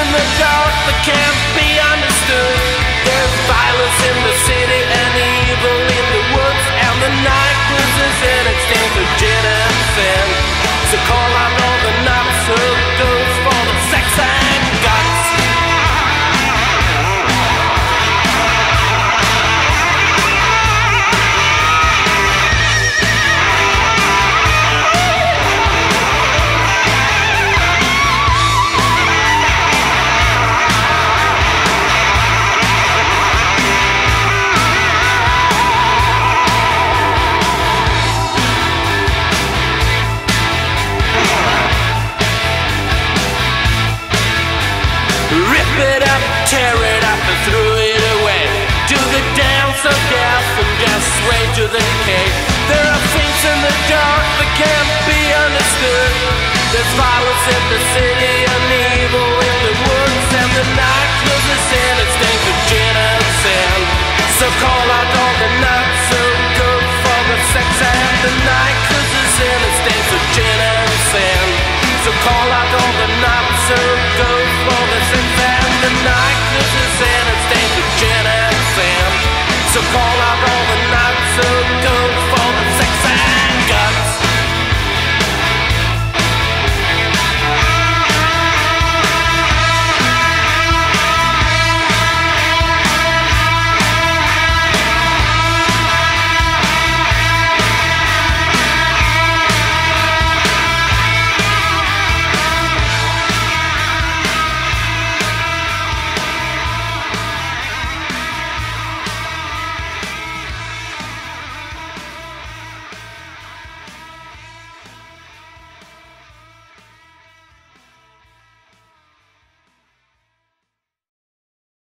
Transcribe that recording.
in the dark that can't be understood. There's violence in the city and evil in the woods, and the night loses in extinct of gin and sin. So call out all the nuts who goes for the sex and guts. Rip it up, tear it up and throw it away. Do the dance of death and just sway to the decay. There are things in the dark that can't be understood. There's violence in the city and evil in the woods, and the night